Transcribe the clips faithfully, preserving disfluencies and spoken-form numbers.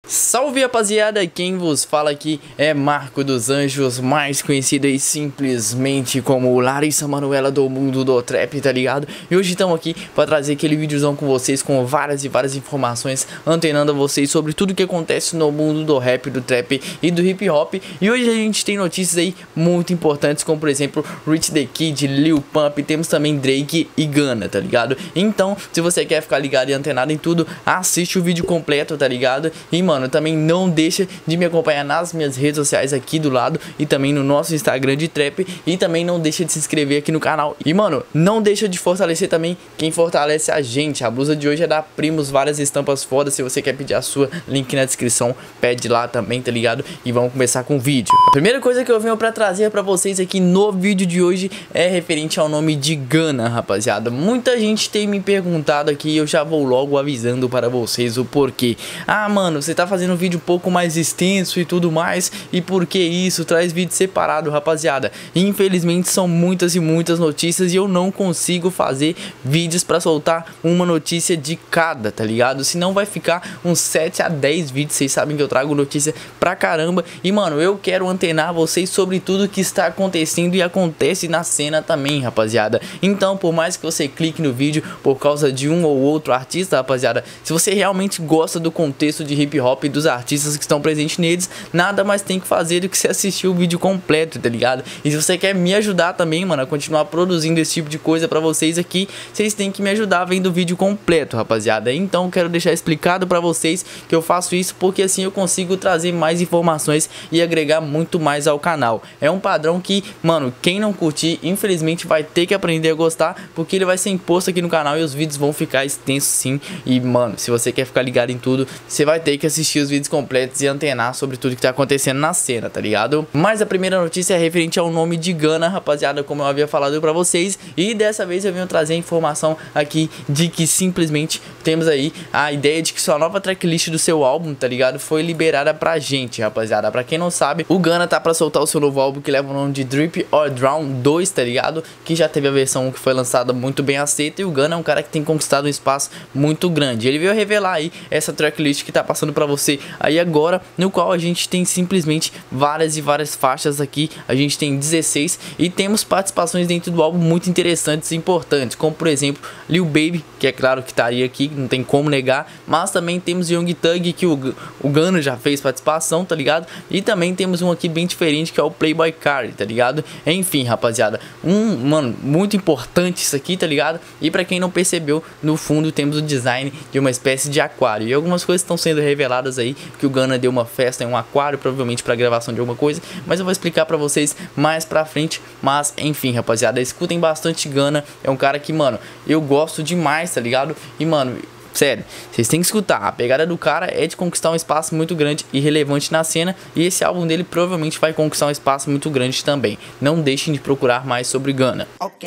Salve rapaziada, quem vos fala aqui é Marco dos Anjos, mais conhecido aí simplesmente como Larissa Manoela do mundo do trap, tá ligado? E hoje estamos aqui para trazer aquele videozão com vocês com várias e várias informações, antenando a vocês sobre tudo que acontece no mundo do rap, do trap e do hip hop. E hoje a gente tem notícias aí muito importantes, como por exemplo Rich the Kid, Lil Pump, temos também Drake e Gunna, tá ligado? Então, se você quer ficar ligado e antenado em tudo, assiste o vídeo completo, tá ligado? E mano, também não deixa de me acompanhar nas minhas redes sociais aqui do lado e também no nosso Instagram de trap, e também não deixa de se inscrever aqui no canal. E mano, não deixa de fortalecer também quem fortalece a gente. A blusa de hoje é da Primos, várias estampas fodas. Se você quer pedir a sua, link na descrição, pede lá também, tá ligado? E vamos começar com o vídeo. A primeira coisa que eu venho pra trazer pra vocês aqui no vídeo de hoje é referente ao nome de Gunna, rapaziada. Muita gente tem me perguntado aqui, eu já vou logo avisando para vocês o porquê. Ah mano, você tá fazendo um vídeo um pouco mais extenso e tudo mais, e por que isso? Traz vídeo separado, rapaziada. Infelizmente são muitas e muitas notícias e eu não consigo fazer vídeos pra soltar uma notícia de cada, tá ligado? Senão vai ficar uns sete a dez vídeos. Vocês sabem que eu trago notícia pra caramba, e mano, eu quero antenar vocês sobre tudo que está acontecendo e acontece na cena também, rapaziada. Então, por mais que você clique no vídeo por causa de um ou outro artista, rapaziada, se você realmente gosta do contexto de hip hop e dos artistas que estão presentes neles, nada mais tem que fazer do que se assistir o vídeo completo, tá ligado? E se você quer me ajudar também, mano, a continuar produzindo esse tipo de coisa pra vocês aqui, vocês têm que me ajudar vendo o vídeo completo, rapaziada. Então quero deixar explicado pra vocês que eu faço isso porque assim eu consigo trazer mais informações e agregar muito mais ao canal. É um padrão que, mano, quem não curtir, infelizmente vai ter que aprender a gostar, porque ele vai ser imposto aqui no canal e os vídeos vão ficar extensos sim. E mano, se você quer ficar ligado em tudo, você vai ter que assistir os vídeos completos e antenar sobre tudo que tá acontecendo na cena, tá ligado? Mas a primeira notícia é referente ao nome de Gunna, rapaziada, como eu havia falado pra vocês, e dessa vez eu venho trazer a informação aqui de que simplesmente temos aí a ideia de que sua nova tracklist do seu álbum, tá ligado, foi liberada pra gente, rapaziada. Pra quem não sabe, o Gunna tá pra soltar o seu novo álbum que leva o nome de Drip or Drown dois, tá ligado? Que já teve a versão que foi lançada muito bem aceita, e o Gunna é um cara que tem conquistado um espaço muito grande. Ele veio revelar aí essa tracklist que tá passando pra você aí agora, no qual a gente tem simplesmente várias e várias faixas aqui. A gente tem dezesseis e temos participações dentro do álbum muito interessantes e importantes, como por exemplo Lil Baby, que é claro que estaria aqui, não tem como negar, mas também temos Young Thug, que o, o Gunna já fez participação, tá ligado? E também temos um aqui bem diferente, que é o Playboi Carti, tá ligado? Enfim, rapaziada, um, mano, muito importante isso aqui, tá ligado? E pra quem não percebeu, no fundo temos o design de uma espécie de aquário, e algumas coisas estão sendo reveladas aí, que o Gunna deu uma festa em um aquário, provavelmente para gravação de alguma coisa, mas eu vou explicar para vocês mais pra frente. Mas enfim, rapaziada, escutem bastante Gunna, é um cara que, mano, eu gosto demais, tá ligado? E mano, sério, vocês têm que escutar. A pegada do cara é de conquistar um espaço muito grande e relevante na cena, e esse álbum dele provavelmente vai conquistar um espaço muito grande também. Não deixem de procurar mais sobre Gunna.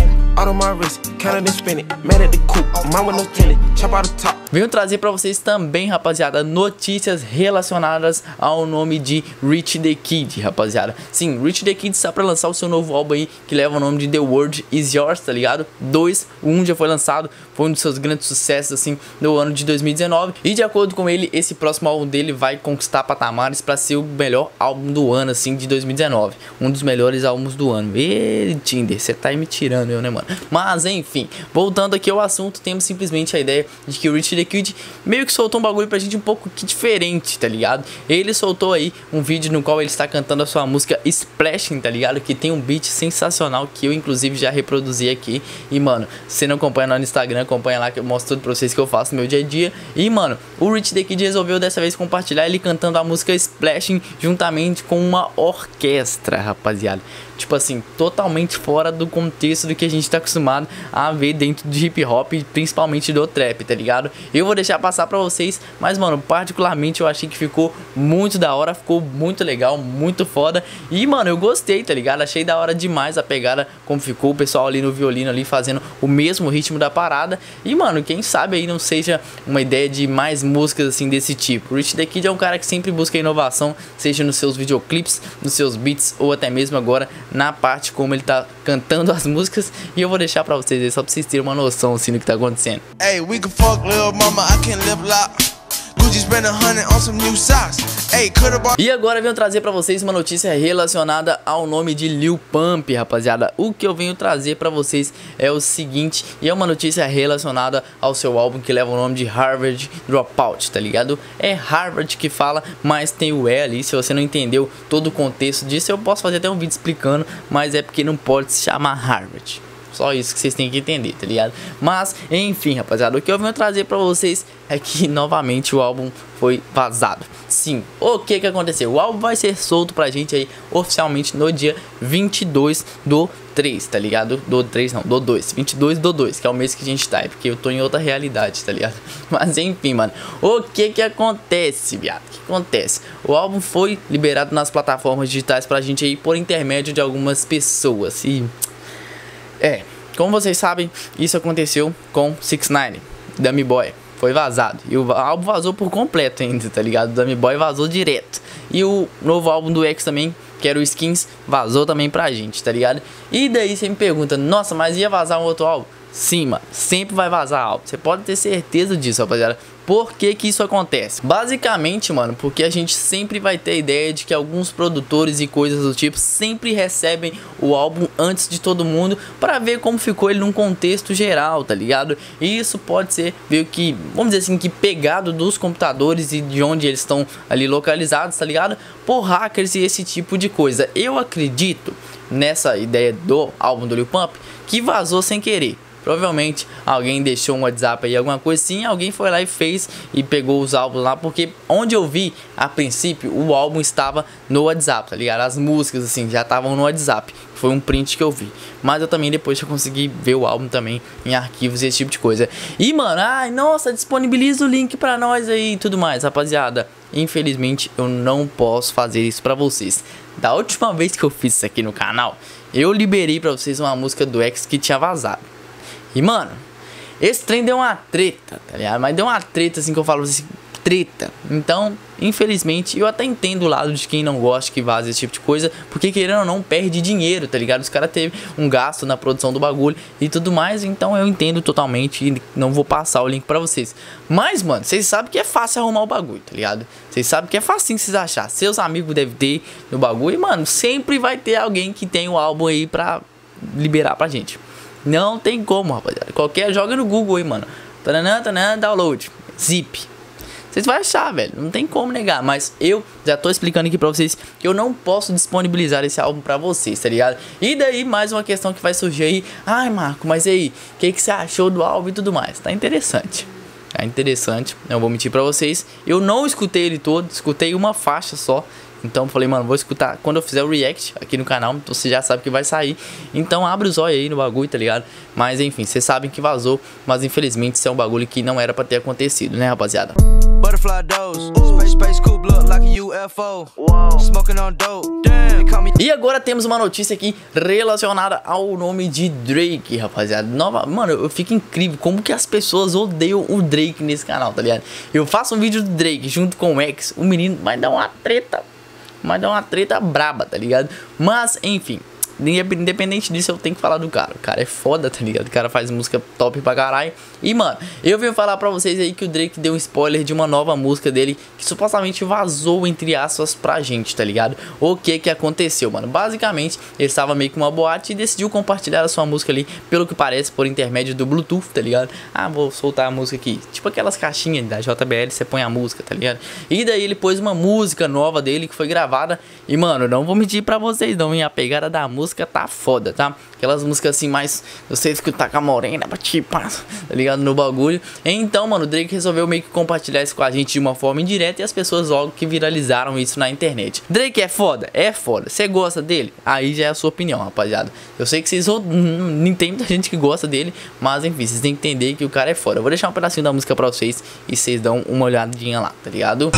Venho trazer pra vocês também, rapaziada, notícias relacionadas ao nome de Rich the Kid, rapaziada. Sim, Rich the Kid está pra lançar o seu novo álbum aí, que leva o nome de The World Is Yours, tá ligado? dois, o um já foi lançado, foi um dos seus grandes sucessos, assim, no ano de dois mil e dezenove. E de acordo com ele, esse próximo álbum dele vai conquistar patamares pra ser o melhor álbum do ano, assim, de dois mil e dezenove. Um dos melhores álbuns do ano. E Tinder, você tá aí me tirando, eu, né, mano? Mas, enfim, voltando aqui ao assunto, temos simplesmente a ideia de que o Rich the Kid meio que soltou um bagulho pra gente um pouco que diferente, tá ligado? Ele soltou aí um vídeo no qual ele está cantando a sua música Splashing, tá ligado? Que tem um beat sensacional que eu inclusive já reproduzi aqui. E mano, se você não acompanha lá no Instagram, acompanha lá que eu mostro tudo pra vocês que eu faço no meu dia a dia. E mano, o Rich the Kid resolveu dessa vez compartilhar ele cantando a música Splashing juntamente com uma orquestra, rapaziada. Tipo assim, totalmente fora do contexto do que a gente tá acostumado a ver dentro de hip hop, principalmente do trap, tá ligado? Eu vou deixar passar pra vocês, mas mano, particularmente eu achei que ficou muito da hora, ficou muito legal, muito foda. E mano, eu gostei, tá ligado? Achei da hora demais a pegada como ficou, o pessoal ali no violino ali fazendo o mesmo ritmo da parada. E mano, quem sabe aí não seja uma ideia de mais músicas assim desse tipo. O Rich the Kid é um cara que sempre busca inovação, seja nos seus videoclipes, nos seus beats, ou até mesmo agora na parte como ele tá cantando as músicas. E eu vou deixar pra vocês aí, só pra vocês terem uma noção assim do que tá acontecendo. Hey, we can fuck, little mama, I can live loud. E agora eu venho trazer pra vocês uma notícia relacionada ao nome de Lil Pump, rapaziada. O que eu venho trazer pra vocês é o seguinte, e é uma notícia relacionada ao seu álbum que leva o nome de Harvard Dropout, tá ligado? É Harvard que fala, mas tem o E ali. Se você não entendeu todo o contexto disso, eu posso fazer até um vídeo explicando, mas é porque não pode se chamar Harvard. Só isso que vocês têm que entender, tá ligado? Mas, enfim, rapaziada, o que eu venho trazer pra vocês é que, novamente, o álbum foi vazado. Sim, o que que aconteceu? O álbum vai ser solto pra gente aí, oficialmente, no dia vinte e dois do três, tá ligado? Do três não, do dois, vinte e dois do dois, que é o mês que a gente tá, é porque eu tô em outra realidade, tá ligado? Mas, enfim, mano, o que que acontece, viado? O que acontece? O álbum foi liberado nas plataformas digitais pra gente aí, por intermédio de algumas pessoas, e... É, como vocês sabem, isso aconteceu com six nine, Dummy Boy, foi vazado. E o álbum vazou por completo ainda, tá ligado? Dummy Boy vazou direto. E o novo álbum do X também, que era o Skins, vazou também pra gente, tá ligado? E daí você me pergunta, nossa, mas ia vazar um outro álbum? Sim, mano, sempre vai vazar álbum. Você pode ter certeza disso, rapaziada. Por que que isso acontece? Basicamente, mano, porque a gente sempre vai ter a ideia de que alguns produtores e coisas do tipo sempre recebem o álbum antes de todo mundo para ver como ficou ele num contexto geral, tá ligado? E isso pode ser meio que, vamos dizer assim, que pegado dos computadores e de onde eles estão ali localizados, tá ligado? Por hackers e esse tipo de coisa. Eu acredito nessa ideia do álbum do Lil Pump que vazou sem querer. Provavelmente alguém deixou um WhatsApp aí, alguma coisa assim, alguém foi lá e fez e pegou os álbuns lá, porque onde eu vi, a princípio, o álbum estava no WhatsApp, tá ligado? As músicas, assim, já estavam no WhatsApp, foi um print que eu vi. Mas eu também depois já consegui ver o álbum também em arquivos e esse tipo de coisa. E, mano, ai, nossa, disponibiliza o link pra nós aí e tudo mais, rapaziada. Infelizmente, eu não posso fazer isso pra vocês. Da última vez que eu fiz isso aqui no canal, eu liberei pra vocês uma música do X que tinha vazado. E, mano, esse trem deu uma treta, tá ligado? Mas deu uma treta, assim, que eu falo assim, treta. Então, infelizmente, eu até entendo o lado de quem não gosta que vaza esse tipo de coisa, porque querendo ou não, perde dinheiro, tá ligado? Os caras teve um gasto na produção do bagulho e tudo mais, então eu entendo totalmente e não vou passar o link pra vocês. Mas, mano, vocês sabem que é fácil arrumar o bagulho, tá ligado? Vocês sabem que é facinho vocês achar. Seus amigos devem ter no bagulho e, mano, sempre vai ter alguém que tem o álbum aí pra liberar pra gente. Não tem como, rapaziada. Qualquer, joga no Google aí, mano. Taranã, taranã, download. Zip. Vocês vão achar, velho. Não tem como negar. Mas eu já tô explicando aqui pra vocês que eu não posso disponibilizar esse álbum pra vocês, tá ligado? E daí, mais uma questão que vai surgir aí. Ai, Marco, mas e aí? O que, que você achou do álbum e tudo mais? Tá interessante. Tá interessante. Não vou mentir pra vocês. Eu não escutei ele todo. Escutei uma faixa só. Então eu falei, mano, vou escutar quando eu fizer o react aqui no canal, então você já sabe que vai sair. Então abre os olhos aí no bagulho, tá ligado? Mas enfim, vocês sabem que vazou, mas infelizmente isso é um bagulho que não era pra ter acontecido, né, rapaziada? E agora temos uma notícia aqui relacionada ao nome de Drake, rapaziada. Nova, mano, eu fico incrível como que as pessoas odeiam o Drake nesse canal, tá ligado? Eu faço um vídeo do Drake junto com o X, o menino vai dar uma treta, vai dar uma treta braba, tá ligado? Mas, enfim, independente disso, eu tenho que falar do cara. O cara é foda, tá ligado? O cara faz música top pra caralho. E, mano, eu venho falar pra vocês aí que o Drake deu um spoiler de uma nova música dele que supostamente vazou, entre aspas, pra gente, tá ligado? O que que aconteceu, mano? Basicamente, ele estava meio que uma boate e decidiu compartilhar a sua música ali, pelo que parece, por intermédio do Bluetooth, tá ligado? Ah, vou soltar a música aqui. Tipo aquelas caixinhas da J B L, você põe a música, tá ligado? E daí ele pôs uma música nova dele que foi gravada. E, mano, não vou mentir pra vocês, não, hein? A pegada da música tá foda, tá? Aquelas músicas assim, mais você escutar com a morena, tipo, tá ligado? No bagulho. Então, mano, o Drake resolveu meio que compartilhar isso com a gente de uma forma indireta e as pessoas logo que viralizaram isso na internet. Drake é foda? É foda. Você gosta dele? Aí já é a sua opinião, rapaziada. Eu sei que vocês não tem muita gente que gosta dele, mas enfim, vocês têm que entender que o cara é foda. Eu vou deixar um pedacinho da música pra vocês e vocês dão uma olhadinha lá, tá ligado?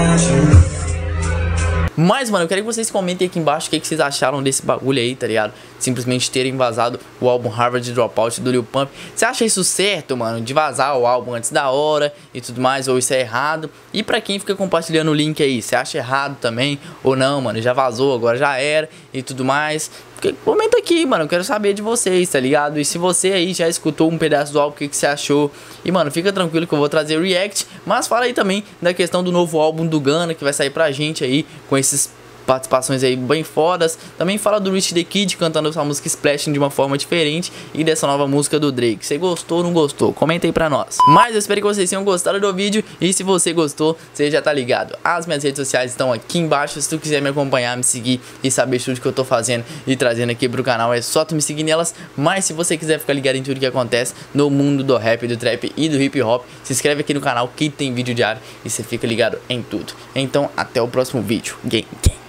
Mas, mano, eu quero que vocês comentem aqui embaixo o que, que vocês acharam desse bagulho aí, tá ligado? simplesmente terem vazado o álbum Harvard Dropout do Lil Pump. Você acha isso certo, mano, de vazar o álbum antes da hora e tudo mais, ou isso é errado? E pra quem fica compartilhando o link aí, você acha errado também ou não, mano? Já vazou, agora já era e tudo mais? Comenta aqui, mano, eu quero saber de vocês, tá ligado? E se você aí já escutou um pedaço do álbum, o que, que você achou? E, mano, fica tranquilo que eu vou trazer react, mas fala aí também da questão do novo álbum do Gunna, que vai sair pra gente aí, com esses participações aí bem fodas. Também fala do Rich the Kid cantando essa música Splashing de uma forma diferente e dessa nova música do Drake. Você gostou ou não gostou? Comenta aí pra nós. Mas eu espero que vocês tenham gostado do vídeo e se você gostou, você já tá ligado. As minhas redes sociais estão aqui embaixo. Se tu quiser me acompanhar, me seguir e saber tudo que eu tô fazendo e trazendo aqui pro canal, é só tu me seguir nelas. Mas se você quiser ficar ligado em tudo que acontece no mundo do rap, do trap e do hip hop, se inscreve aqui no canal que tem vídeo diário e você fica ligado em tudo. Então até o próximo vídeo. Gang, gang.